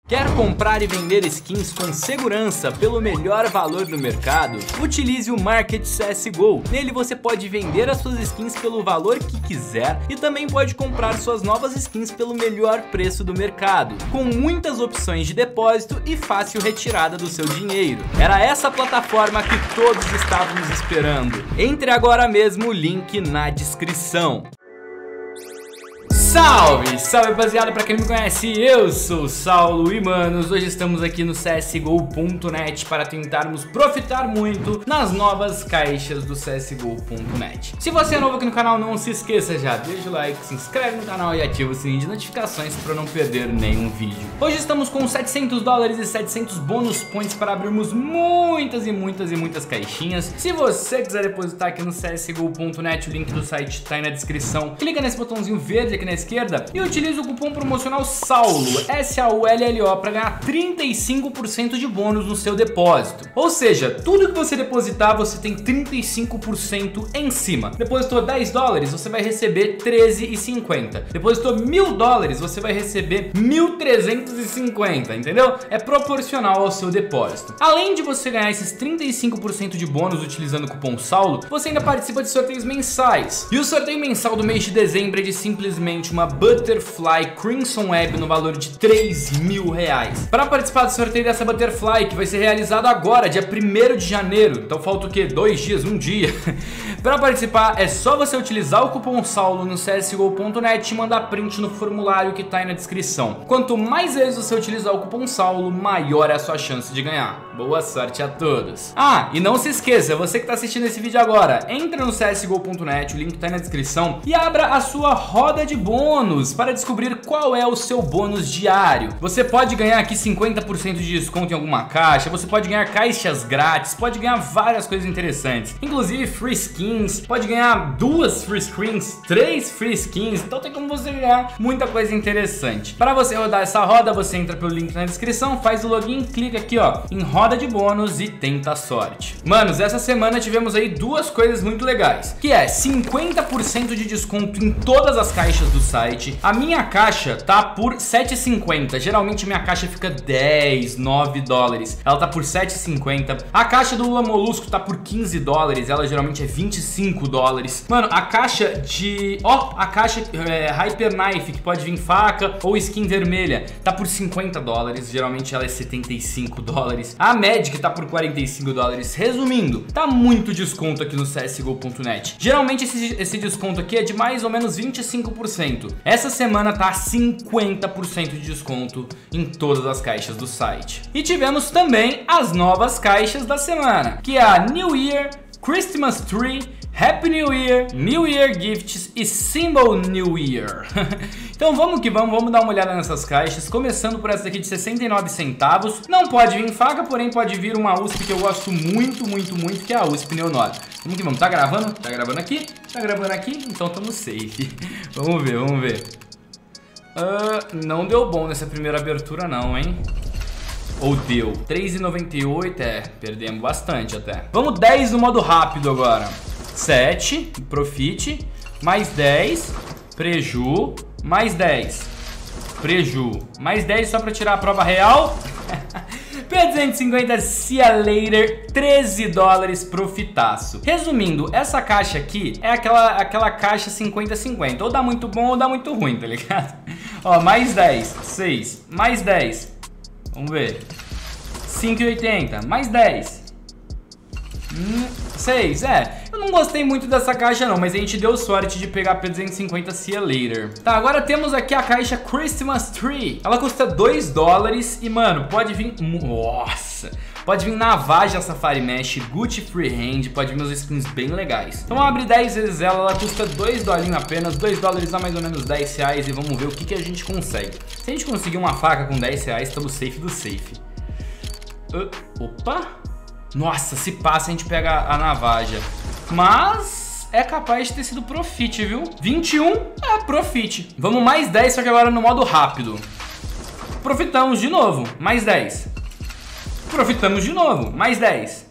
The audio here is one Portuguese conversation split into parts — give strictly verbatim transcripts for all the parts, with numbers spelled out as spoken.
Quer comprar e vender skins com segurança pelo melhor valor do mercado? Utilize o Market C S G O. Nele você pode vender as suas skins pelo valor que quiser e também pode comprar suas novas skins pelo melhor preço do mercado, com muitas opções de depósito e fácil retirada do seu dinheiro. Era essa plataforma que todos estávamos esperando. Entre agora mesmo, o link na descrição. Salve, salve rapaziada, pra quem não me conhece, eu sou o Saulo e manos, hoje estamos aqui no C S G O ponto net para tentarmos profitar muito nas novas caixas do C S G O ponto net. Se você é novo aqui no canal, não se esqueça já, deixa o like, se inscreve no canal e ativa o sininho de notificações para não perder nenhum vídeo. Hoje estamos com setecentos dólares e setecentos bônus points para abrirmos muitas e muitas e muitas caixinhas. Se você quiser depositar aqui no C S G O ponto net, o link do site tá aí na descrição. Clica nesse botãozinho verde aqui na esquerda e utilize o cupom promocional SAULO, S A U L L O, para ganhar trinta e cinco por cento de bônus no seu depósito. Ou seja, tudo que você depositar, você tem trinta e cinco por cento em cima. Depositou dez dólares, você vai receber treze reais e cinquenta centavos. Depositou mil dólares, você vai receber mil trezentos e cinquenta, entendeu? É proporcional ao seu depósito. Além de você ganhar esses trinta e cinco por cento de bônus utilizando o cupom SAULO, você ainda participa de sorteios mensais. E o sorteio mensal do mês de dezembro é de simplesmente uma Butterfly Crimson Web no valor de três mil reais. Para participar do sorteio dessa Butterfly, que vai ser realizado agora, dia primeiro de janeiro, então falta o que? Dois dias, um dia. Para participar é só você utilizar o cupom SAULO no C S G O ponto net e mandar print no formulário que tá aí na descrição. Quanto mais vezes você utilizar o cupom SAULO, maior é a sua chance de ganhar. Boa sorte a todos. Ah, e não se esqueça, você que tá assistindo esse vídeo agora, entra no C S G O ponto net, o link tá aí na descrição, e abra a sua roda de bônus para descobrir qual é o seu bônus diário. Você pode ganhar aqui cinquenta por cento de desconto em alguma caixa, você pode ganhar caixas grátis, pode ganhar várias coisas interessantes, inclusive free skins, pode ganhar duas free skins, três free skins, então tem como você ganhar muita coisa interessante. Para você rodar essa roda, você entra pelo link na descrição, faz o login, clica aqui ó, em roda de bônus e tenta a sorte. Manos, essa semana tivemos aí duas coisas muito legais, que é cinquenta por cento de desconto em todas as caixas do site. A minha caixa tá por sete reais e cinquenta centavos. Geralmente minha caixa fica dez, nove dólares. Ela tá por sete reais e cinquenta centavos. A caixa do Lula Molusco tá por quinze dólares. Ela geralmente é vinte e cinco dólares. Mano, a caixa de... Ó, a caixa é, Hyper Knife, que pode vir faca ou skin vermelha, tá por cinquenta dólares. Geralmente ela é setenta e cinco dólares. A Magic tá por quarenta e cinco dólares. Resumindo, tá muito desconto aqui no C S G O ponto net. Geralmente esse, esse desconto aqui é de mais ou menos vinte e cinco por cento. Essa semana tá cinquenta por cento de desconto em todas as caixas do site. E tivemos também as novas caixas da semana, que é a New Year, Christmas Tree, Happy New Year, New Year Gifts e Symbol New Year. Então vamos que vamos, vamos dar uma olhada nessas caixas, começando por essa daqui de sessenta e nove centavos. Não pode vir faca, porém pode vir uma U S P que eu gosto muito, muito, muito, que é a U S P Neonode. Vamos que vamos, tá gravando? Tá gravando aqui? Tá gravando aqui? Então tamo safe. Vamos ver, vamos ver. Uh, não deu bom nessa primeira abertura não, hein? Ou deu? três reais e noventa e oito centavos, é, perdemos bastante até. Vamos dez no modo rápido agora. sete, profit, mais dez, preju, mais dez, preju, mais dez só para tirar a prova real. P duzentos e cinquenta See ya later, treze dólares, profitaço. Resumindo, essa caixa aqui é aquela, aquela caixa cinquenta cinquenta, ou dá muito bom ou dá muito ruim, tá ligado? Ó, mais dez, seis, mais dez, vamos ver, cinco e oitenta, mais dez, hum, seis, é, eu não gostei muito dessa caixa não, mas a gente deu sorte de pegar a P duzentos e cinquenta See ya later. Tá, agora temos aqui a caixa Christmas Tree. Ela custa dois dólares e, mano, pode vir... Nossa! Pode vir Navaja Safari Mesh, Gucci Freehand, pode vir uns skins bem legais. Então abre dez vezes ela, ela custa dois dolinhos apenas, dois dólares dá mais ou menos dez reais e vamos ver o que, que a gente consegue. Se a gente conseguir uma faca com dez reais, estamos safe do safe. Uh, opa! Nossa, se passa a gente pega a Navaja. Mas é capaz de ter sido profit, viu? vinte e um é profit. Vamos mais dez, só que agora no modo rápido. Profitamos de novo, mais dez. Profitamos de novo, mais dez.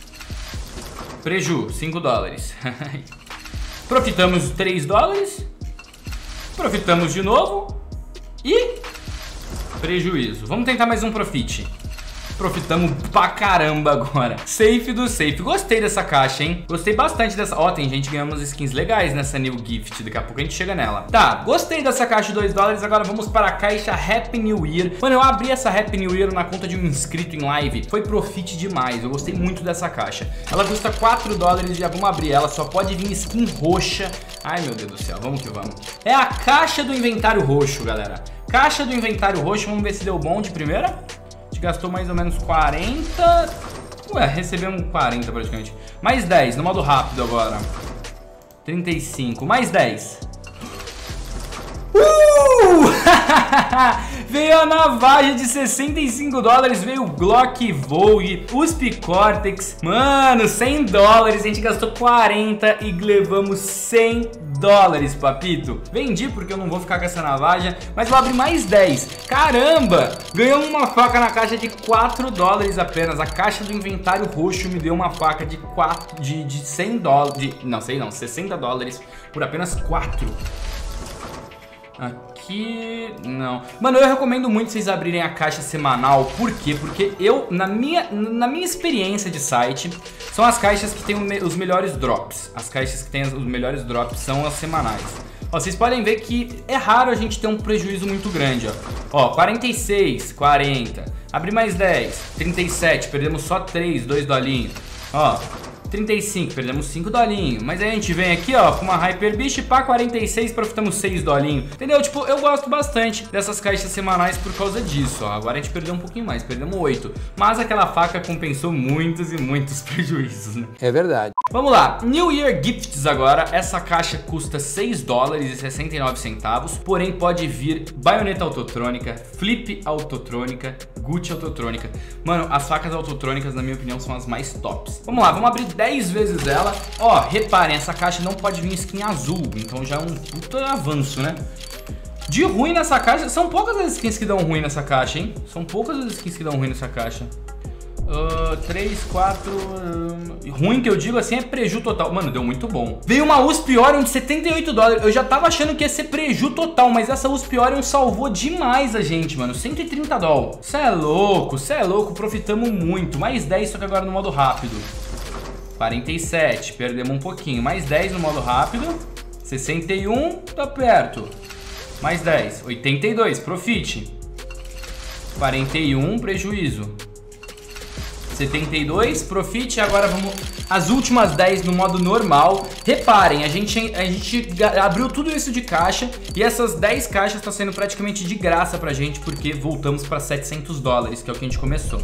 Preju, cinco dólares. Profitamos três dólares. Profitamos de novo. E Prejuízo. Vamos tentar mais um profit. Profitamos pra caramba agora. Safe do safe. Gostei dessa caixa, hein? Gostei bastante dessa. Ó, tem gente ganhando umas skins legais nessa New Gift. Daqui a pouco a gente chega nela. Tá, gostei dessa caixa de dois dólares. Agora vamos para a caixa Happy New Year. Mano, eu abri essa Happy New Year na conta de um inscrito em live. Foi profit demais. Eu gostei muito dessa caixa. Ela custa quatro dólares. Já vamos abrir ela. Só pode vir skin roxa. Ai, meu Deus do céu. Vamos que vamos. É a caixa do inventário roxo, galera. Caixa do inventário roxo. Vamos ver se deu bom de primeira. Gastou mais ou menos quarenta. Ué, recebemos quarenta praticamente. Mais dez, no modo rápido agora. trinta e cinco, mais dez. Uh! Veio a navaja de sessenta e cinco dólares. Veio o Glock Vogue, U S P Cortex. Mano, cem dólares. A gente gastou quarenta e levamos cem dólares, papito. Vendi porque eu não vou ficar com essa navaja, mas vou abrir mais dez. Caramba! Ganhamos uma faca na caixa de quatro dólares apenas. A caixa do inventário roxo me deu uma faca de, quatro, de, de cem dólares. De, não sei não, sessenta dólares por apenas quatro. Aqui, não. Mano, eu recomendo muito vocês abrirem a caixa semanal. Por quê? Porque eu, na minha, na minha experiência de site, são as caixas que tem os melhores drops. As caixas que tem os melhores drops são as semanais. Ó, vocês podem ver que é raro a gente ter um prejuízo muito grande, ó. Ó, quarenta e seis, quarenta. Abri mais dez, trinta e sete, perdemos só três, dois dolinhos. Ó, trinta e cinco, perdemos cinco dolinhos. Mas aí a gente vem aqui, ó, com uma Hyper Beast, pá, quarenta e seis, profitamos seis dolinhos. Entendeu? Tipo, eu gosto bastante dessas caixas semanais por causa disso, ó. Agora a gente perdeu um pouquinho mais, perdemos oito. Mas aquela faca compensou muitos e muitos prejuízos, né? É verdade. Vamos lá, New Year Gifts agora. Essa caixa custa seis dólares e sessenta e nove centavos. Porém, pode vir baioneta autotrônica, flip autotrônica, Gucci autotrônica. Mano, as facas autotrônicas, na minha opinião, são as mais tops. Vamos lá, vamos abrir dez vezes ela. Ó, reparem, essa caixa não pode vir skin azul, então já é um puta avanço, né? De ruim nessa caixa, são poucas as skins que dão ruim nessa caixa, hein? São poucas as skins que dão ruim nessa caixa. Uh, três, quatro... Uh, ruim que eu digo assim é preju total. Mano, deu muito bom. Veio uma U S P Orion de setenta e oito dólares. Eu já tava achando que ia ser preju total, mas essa U S P Orion salvou demais a gente, mano. cento e trinta dólares. Cê é louco, cê é louco. Profitamos muito. Mais dez, só que agora no modo rápido. quarenta e sete, perdemos um pouquinho. Mais dez no modo rápido. sessenta e um, tá perto. Mais dez, oitenta e dois, profit. quarenta e um, prejuízo. setenta e dois, profit. Agora vamos as últimas dez no modo normal. Reparem, a gente, a gente abriu tudo isso de caixa e essas dez caixas estão sendo praticamente de graça pra gente, porque voltamos para setecentos dólares, que é o que a gente começou.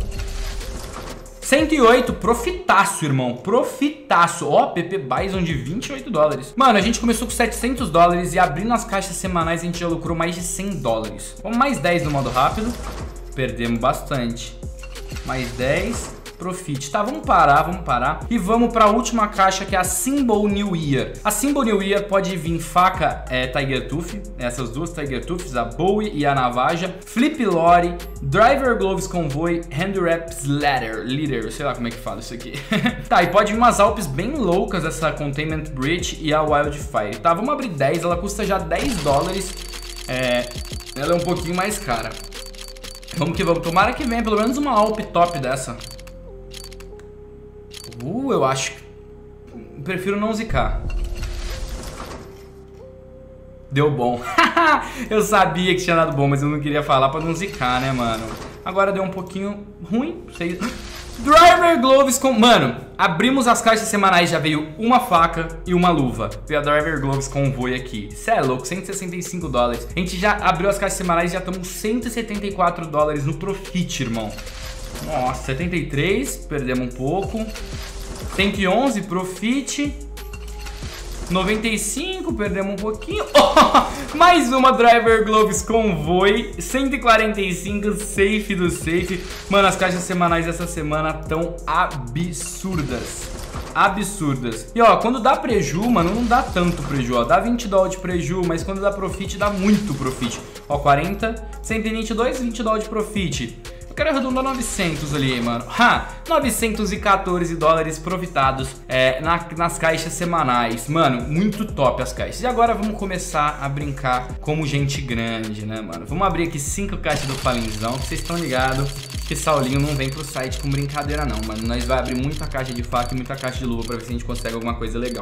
cento e oito, profitaço, irmão, profitaço. Ó, P P Bison de vinte e oito dólares. Mano, a gente começou com setecentos dólares e abrindo as caixas semanais a gente já lucrou mais de cem dólares. Vamos mais dez no modo rápido. Perdemos bastante. Mais dez. Profit. Tá, vamos parar, vamos parar. E vamos para a última caixa, que é a Symbol New Year. A Symbol New Year pode vir faca é, Tiger Tooth, essas duas Tiger Tooths, a Bowie e a navaja. Flip Lore, Driver Gloves Convoy, Hand Wraps Leather, Leader, sei lá como é que fala isso aqui. Tá, e pode vir umas Alpes bem loucas, essa Containment Breach e a Wildfire. Tá, vamos abrir dez, ela custa já dez dólares. É, ela é um pouquinho mais cara. Vamos que vamos, tomara que venha pelo menos uma Alp top dessa. Uh, eu acho que... Prefiro não zicar. Deu bom. Eu sabia que tinha dado bom, mas eu não queria falar pra não zicar, né, mano? Agora deu um pouquinho ruim. Sei... Driver Gloves com... Mano, abrimos as caixas semanais, já veio uma faca e uma luva. Veio a Driver Gloves Convoy aqui. Cê é louco, cento e sessenta e cinco dólares. A gente já abriu as caixas semanais e já estamos cento e setenta e quatro dólares no profit, irmão. Nossa, setenta e três, perdemos um pouco. cento e onze, profit. noventa e cinco, perdemos um pouquinho. Oh, mais uma Driver Gloves Convoy. cento e quarenta e cinco, safe do safe. Mano, as caixas semanais dessa semana tão absurdas. Absurdas. E ó, quando dá preju, mano, não dá tanto preju, ó. Dá vinte dólares de preju, mas quando dá profit, dá muito profit. Ó, quarenta, cento e vinte e dois, vinte dólares de profit. quero arredondar novecentos ali, mano. Ha! novecentos e quatorze dólares profitados é, na, nas caixas semanais. Mano, muito top as caixas. E agora vamos começar a brincar como gente grande, né, mano? Vamos abrir aqui cinco caixas do Falenzão, que vocês estão ligados que Saulinho não vem pro site com brincadeira não, mano. Nós vai abrir muita caixa de faca e muita caixa de luva pra ver se a gente consegue alguma coisa legal.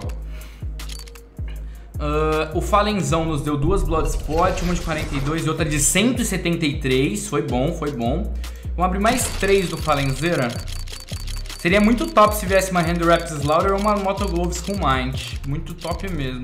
Uh, o Falenzão nos deu duas Bloodsport, uma de quarenta e dois e outra de cento e setenta e três. Foi bom, foi bom. Vamos abrir mais três do Falenzeira. Seria muito top se viesse uma Hand Wrapped Slaughter ou uma Moto Gloves com Mind. Muito top mesmo.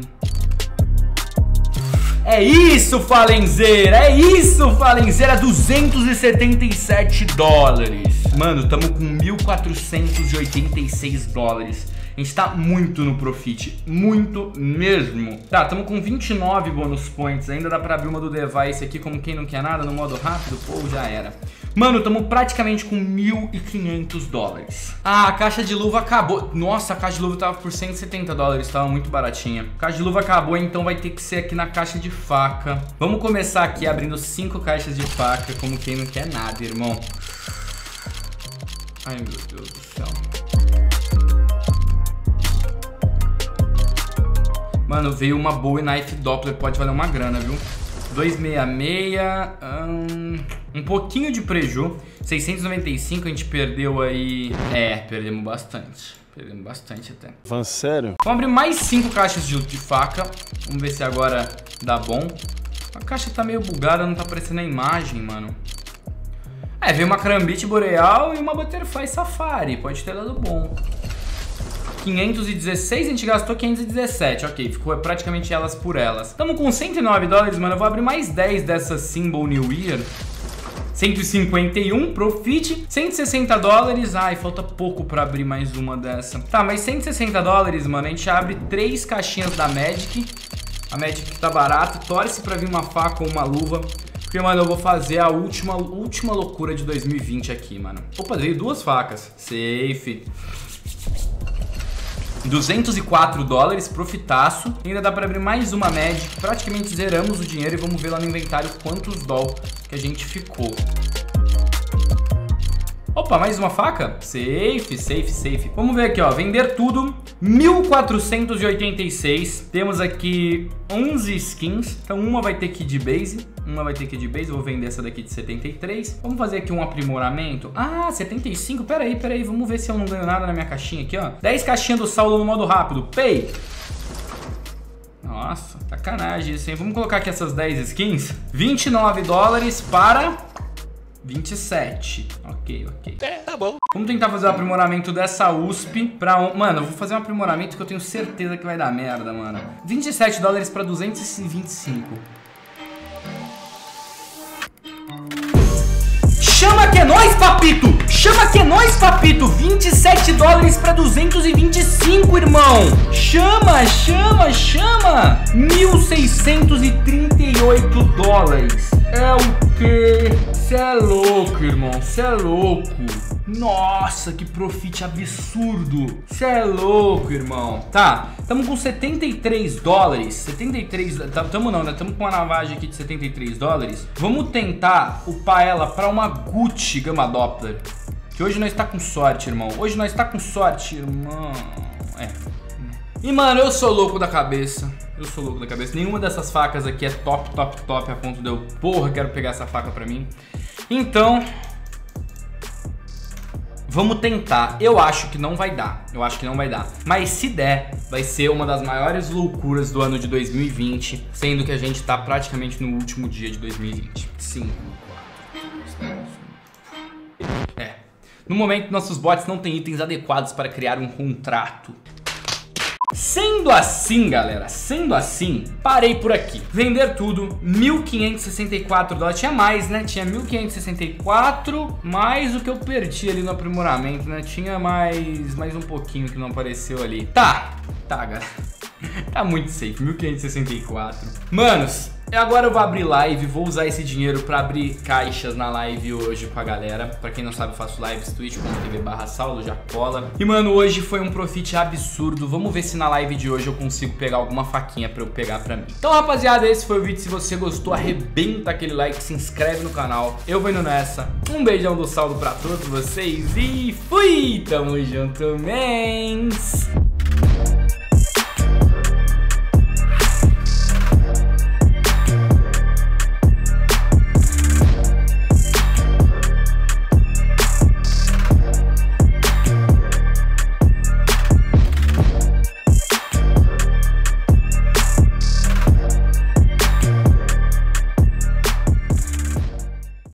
É isso, Falenzeira! É isso, Falenzeira! duzentos e setenta e sete dólares. Mano, tamo com mil quatrocentos e oitenta e seis dólares. A gente tá muito no profit, muito mesmo. Tá, tamo com vinte e nove bonus points. Ainda dá pra abrir uma do device aqui como quem não quer nada, no modo rápido. Pô, já era. Mano, tamo praticamente com mil e quinhentos dólares. Ah, a caixa de luva acabou. Nossa, a caixa de luva tava por cento e setenta dólares, tava muito baratinha. A caixa de luva acabou, então vai ter que ser aqui na caixa de faca. Vamos começar aqui abrindo cinco caixas de faca, como quem não quer nada, irmão. Ai, meu Deus do céu. Mano, veio uma Bowie Knife Doppler, pode valer uma grana, viu? duzentos e sessenta e seis, um, um pouquinho de preju, seiscentos e noventa e cinco, a gente perdeu aí... É, perdemos bastante, perdemos bastante até. Falando sério? Vamos abrir mais cinco caixas de, de faca, vamos ver se agora dá bom. A caixa tá meio bugada, não tá aparecendo a imagem, mano. É, veio uma Karambit Boreal e uma Butterfly Safari, pode ter dado bom. quinhentos e dezesseis, a gente gastou quinhentos e dezessete, ok, ficou praticamente elas por elas. Estamos com cento e nove dólares, mano, eu vou abrir mais dez dessas Symbol New Year. cento e cinquenta e um, profit, cento e sessenta dólares, ai, falta pouco pra abrir mais uma dessa. Tá, mas cento e sessenta dólares, mano, a gente abre três caixinhas da Magic. A Magic tá barata, torce pra vir uma faca ou uma luva. Porque, mano, eu vou fazer a última, última loucura de dois mil e vinte aqui, mano. Opa, veio duas facas, safe. duzentos e quatro dólares, profitaço. Ainda dá pra abrir mais uma Magic. Praticamente zeramos o dinheiro e vamos ver lá no inventário quantos doll que a gente ficou. Opa, mais uma faca? Safe, safe, safe. Vamos ver aqui, ó. Vender tudo. mil quatrocentos e oitenta e seis. Temos aqui onze skins. Então uma vai ter que ir de base. Uma vai ter que ir de base. Eu vou vender essa daqui de setenta e três. Vamos fazer aqui um aprimoramento. Ah, setenta e cinco. Pera aí, pera aí. Vamos ver se eu não ganho nada na minha caixinha aqui, ó. dez caixinhas do Saulo no modo rápido. Pay. Nossa, sacanagem isso, hein? Vamos colocar aqui essas dez skins. vinte e nove dólares para... vinte e sete. Ok, ok. É, tá bom. Vamos tentar fazer o aprimoramento dessa U S P pra... Um... Mano, eu vou fazer um aprimoramento que eu tenho certeza que vai dar merda, mano. vinte e sete dólares pra duzentos e vinte e cinco. Chama que é nóis, papito! Chama que é nóis, papito! vinte e sete dólares pra duzentos e vinte e cinco, irmão! Chama, chama, chama! mil seiscentos e trinta e oito dólares. É o quê? Cê é louco, irmão. Cê é louco. Nossa, que profit absurdo. Cê é louco, irmão. Tá, tamo com setenta e três dólares. setenta e três... Tamo não, né? Tamo com uma navagem aqui de setenta e três dólares. Vamos tentar upar ela pra uma Gucci Gamma Doppler. Que hoje nós tá com sorte, irmão. Hoje nós tá com sorte, irmão. É. E, mano, eu sou louco da cabeça. Eu sou louco da cabeça. Nenhuma dessas facas aqui é top, top, top a ponto de eu... Porra, quero pegar essa faca pra mim. Então... Vamos tentar. Eu acho que não vai dar. Eu acho que não vai dar. Mas se der, vai ser uma das maiores loucuras do ano de dois mil e vinte. Sendo que a gente tá praticamente no último dia de dois mil e vinte. Sim. É. No momento, nossos bots não têm itens adequados para criar um contrato. Sendo assim, galera, sendo assim, parei por aqui. Vender tudo, mil quinhentos e sessenta e quatro dólares. Tinha mais, né? Tinha mil quinhentos e sessenta e quatro, mais o que eu perdi ali no aprimoramento, né? Tinha mais, mais um pouquinho que não apareceu ali. Tá, tá, galera. Tá muito safe, mil quinhentos e sessenta e quatro. Manos, Agora eu vou abrir live, vou usar esse dinheiro pra abrir caixas na live hoje com a galera. Pra quem não sabe, eu faço lives twitch ponto tv barra saulo jacola. E mano, hoje foi um profit absurdo. Vamos ver se na live de hoje eu consigo pegar alguma faquinha pra eu pegar pra mim. Então rapaziada, esse foi o vídeo. Se você gostou, arrebenta aquele like, se inscreve no canal. Eu vou indo nessa. Um beijão do Saulo pra todos vocês e fui! Tamo junto, mens!